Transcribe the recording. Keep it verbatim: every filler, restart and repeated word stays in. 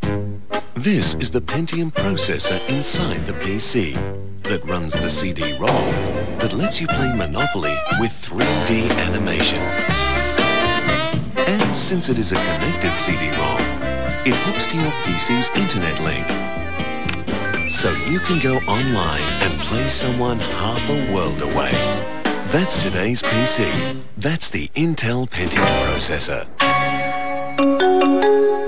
This is the Pentium processor inside the P C that runs the C D ROM that lets you play Monopoly with three D animation. And since it is a connected C D ROM, it hooks to your P C's internet link. So you can go online and play someone half a world away. That's today's P C. That's the Intel Pentium processor.